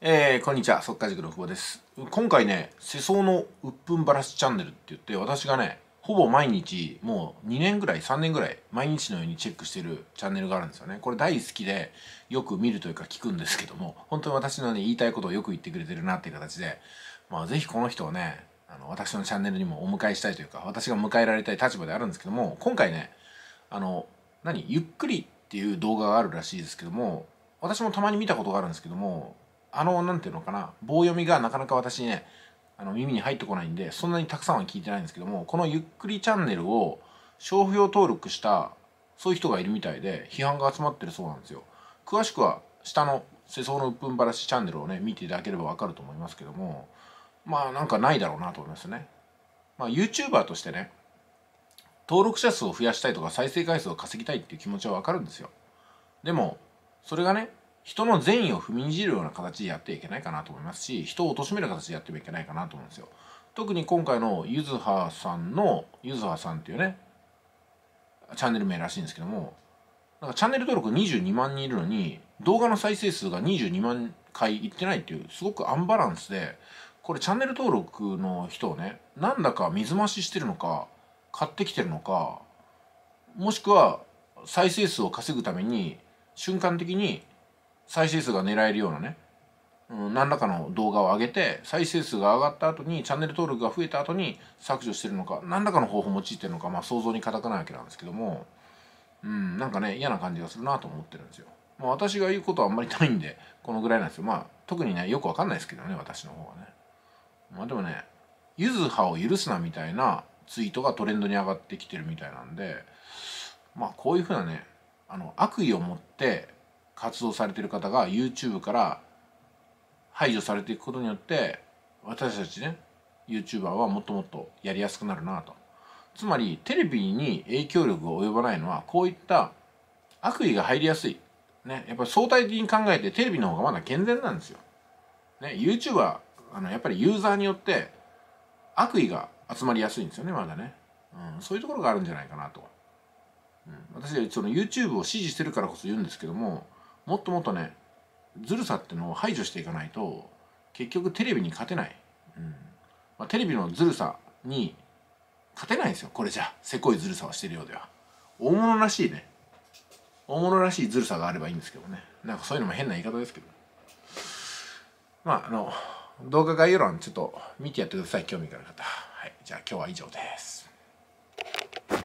こんにちは、速稼塾の久保です。今回ね、世相のうっぷんばらしチャンネルって言って、私がね、ほぼ毎日、もう2年ぐらい、3年ぐらい、毎日のようにチェックしてるチャンネルがあるんですよね。これ大好きで、よく見るというか聞くんですけども、本当に私のね、言いたいことをよく言ってくれてるなっていう形で、ぜひこの人をね、私のチャンネルにもお迎えしたいというか、私が迎えられたい立場であるんですけども、今回ね、ゆっくりっていう動画があるらしいですけども、私もたまに見たことがあるんですけども、なんていうのかな、棒読みがなかなか私にね、耳に入ってこないんで、そんなにたくさんは聞いてないんですけども、このゆっくりチャンネルを商標登録した、そういう人がいるみたいで、批判が集まってるそうなんですよ。詳しくは、下の世相のうっぷんばらしチャンネルをね、見ていただければわかると思いますけども、なんかないだろうなと思いますね。YouTuber としてね、登録者数を増やしたいとか再生回数を稼ぎたいっていう気持ちはわかるんですよ。でも、それがね、人の善意を踏みにじるような形でやってはいけないかなと思いますし、人を貶める形でやってはいけないかなと思うんですよ。特に今回のゆずはさんの、ゆずはさんっていうね、チャンネル名らしいんですけども、なんかチャンネル登録22万人いるのに、動画の再生数が22万回いってないっていう、すごくアンバランスで、これチャンネル登録の人をね、なんだか水増ししてるのか、買ってきてるのか、もしくは再生数を稼ぐために、瞬間的に再生数が狙えるようなね、何らかの動画を上げて再生数が上がった後にチャンネル登録が増えた後に削除してるのか、何らかの方法を用いてるのか、想像に難くないわけなんですけども、なんかね、嫌な感じがするなと思ってるんですよ。私が言うことはあんまりないんでこのぐらいなんですよ。特にね、よくわかんないですけどね、私の方はね。でもね、ゆずはを許すなみたいなツイートがトレンドに上がってきてるみたいなんで、こういうふうなね、悪意を持って活動されてる方が YouTube から排除されていくことによって、私たちね、 YouTuber はもっともっとやりやすくなるなと。つまりテレビに影響力が及ばないのはこういった悪意が入りやすい、ね、やっぱり相対的に考えてテレビの方がまだ健全なんですよ、ね、YouTube はやっぱりユーザーによって悪意が集まりやすいんですよね、まだね、そういうところがあるんじゃないかなと。私はその YouTube を支持してるからこそ言うんですけども、もっともっとね、ずるさってのを排除していかないと結局テレビに勝てない、テレビのずるさに勝てないんですよ、これじゃせこいずるさをしてるようでは。大物らしいね、大物らしいずるさがあればいいんですけどね、なんかそういうのも変な言い方ですけど、動画概要欄ちょっと見てやってください、興味がある方。はい、じゃあ今日は以上です。